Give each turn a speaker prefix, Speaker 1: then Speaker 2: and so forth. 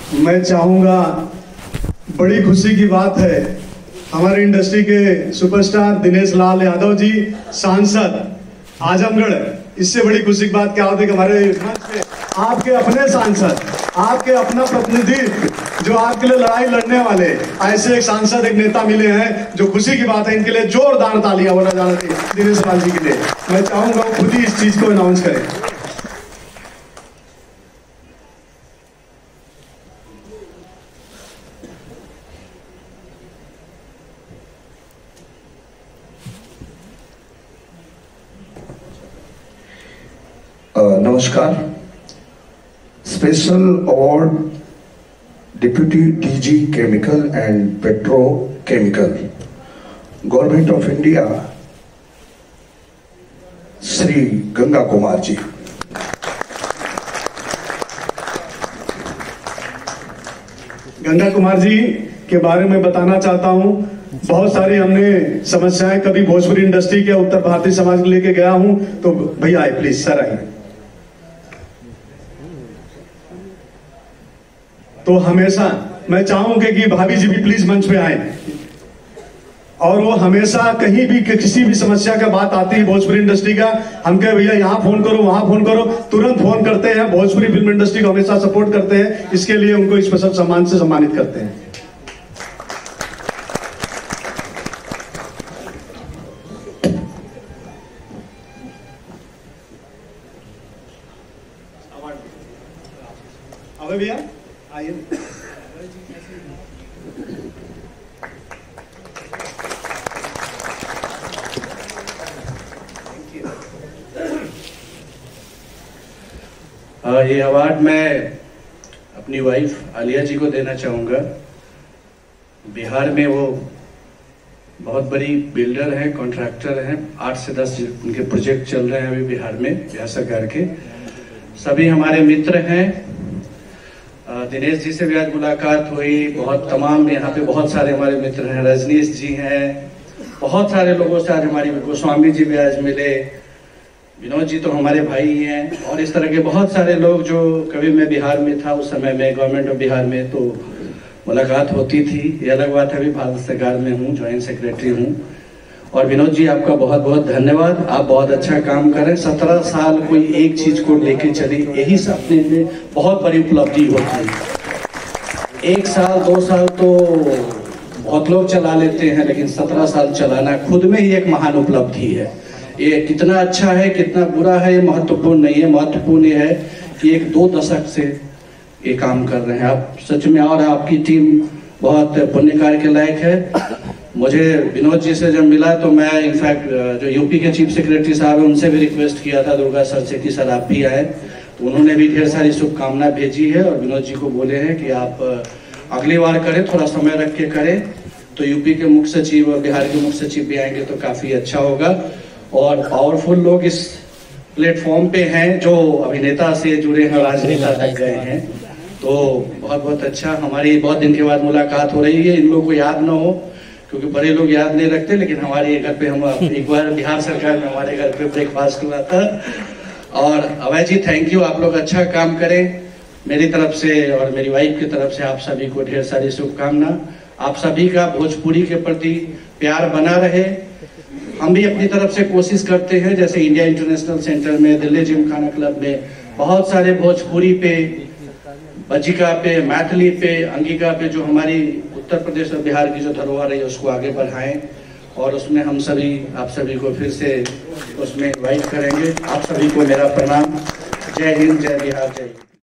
Speaker 1: मैं चाहूँगा, बड़ी खुशी की बात है, हमारी इंडस्ट्री के सुपरस्टार दिनेश लाल यादव जी सांसद आजमगढ़, इससे बड़ी खुशी की बात क्या होती है कि हमारे मंच पे आपके अपने सांसद, आपके अपना प्रतिनिधि जो आपके लिए लड़ाई लड़ने वाले ऐसे एक सांसद, एक नेता मिले हैं, जो खुशी की बात है। इनके लिए जोरदार तालियां होना जाना चाहिए दिनेश लाल जी के लिए। मैं चाहूंगा वो खुद ही इस चीज को अनाउंस करें।
Speaker 2: नमस्कार। Special award deputy DG chemical and petrochemical, government of India, Shri Ganga Kumar ji.
Speaker 1: Ganga Kumar ji के बारे में बताना चाहता हूं, बहुत सारी हमने समस्याएं कभी भोजपुरी इंडस्ट्री के उत्तर भारतीय समाज को लेके गया हूं, तो भैया आए प्लीज, सर आइए। तो हमेशा मैं चाहूंगा कि भाभी जी भी प्लीज मंच पे आए, और वो हमेशा कहीं भी किसी भी समस्या का बात आती है भोजपुरी इंडस्ट्री का, हम कहे भैया यहाँ फोन करो, वहां फोन करो, तुरंत फोन करते हैं। भोजपुरी फिल्म इंडस्ट्री को हमेशा सपोर्ट करते हैं, इसके लिए उनको स्पेशल सम्मान से सम्मानित करते हैं। अबे भैया आइए।
Speaker 3: ये अवार्ड मैं अपनी वाइफ आलिया जी को देना चाहूँगा। बिहार में वो बहुत बड़ी बिल्डर हैं, कॉन्ट्रैक्टर हैं, 8 से 10 उनके प्रोजेक्ट चल रहे हैं अभी बिहार में, बिहार सरकार के। सभी हमारे मित्र हैं। दिनेश जी से भी आज मुलाकात हुई, बहुत तमाम यहाँ पे बहुत सारे हमारे मित्र हैं, रजनीश जी हैं, बहुत सारे लोगों से आज हमारी गोस्वामी जी भी आज मिले, विनोद जी तो हमारे भाई ही हैं, और इस तरह के बहुत सारे लोग जो कभी मैं बिहार में था उस समय में गवर्नमेंट ऑफ बिहार में, तो मुलाकात होती थी। ये अलग बात है, अभी भारत सरकार में हूँ, ज्वाइंट सेक्रेटरी हूँ। और विनोद जी आपका बहुत बहुत धन्यवाद, आप बहुत अच्छा काम करें। 17 साल कोई एक चीज को लेके चली, यही सब अपने में बहुत बड़ी उपलब्धि होती है। 1 साल 2 साल तो बहुत लोग चला लेते हैं, लेकिन 17 साल चलाना खुद में ही एक महान उपलब्धि है। ये कितना अच्छा है कितना बुरा है ये महत्वपूर्ण नहीं है, महत्वपूर्ण ये है कि 1-2 दशक से ये काम कर रहे हैं आप, सच में। और आपकी टीम बहुत पुण्य कार्य के लायक है। मुझे विनोद जी से जब मिला तो मैं इनफैक्ट जो यूपी के चीफ सेक्रेटरी साहब हैं उनसे भी रिक्वेस्ट किया था दुर्गा सर से कि सर आप भी आए, तो उन्होंने भी ढेर सारी शुभकामनाएं भेजी है, और विनोद जी को बोले हैं कि आप अगली बार करें, थोड़ा समय रख के करें, तो यूपी के मुख्य सचिव और बिहार के मुख्य सचिव भी आएंगे तो काफी अच्छा होगा। और पावरफुल लोग इस प्लेटफॉर्म पे हैं जो अभिनेता से जुड़े हैं, राजनेता तक गए हैं, तो बहुत बहुत अच्छा। हमारी बहुत दिन के बाद मुलाकात हो रही है, इन लोगों को याद ना हो क्योंकि बड़े लोग याद नहीं रखते, लेकिन हमारे घर पे हम एक बार बिहार सरकार में हमारे घर पे ब्रेकफास्ट हुआ था। और अभय जी थैंक यू, आप लोग अच्छा काम करें। मेरी तरफ से और मेरी वाइफ की तरफ से आप सभी को ढेर सारी शुभकामना। आप सभी का भोजपुरी के प्रति प्यार बना रहे। हम भी अपनी तरफ से कोशिश करते हैं, जैसे इंडिया इंटरनेशनल सेंटर में, दिल्ली जिमखाना क्लब में बहुत सारे भोजपुरी पे, बज्जिका पे, मैथिली पे, अंगिका पे जो हमारी उत्तर प्रदेश और बिहार की जो धरोहर है उसको आगे बढ़ाएं, और उसमें हम सभी आप सभी को फिर से उसमें इनवाइट करेंगे। आप सभी को मेरा प्रणाम। जय हिंद, जय बिहार, जय हिंद।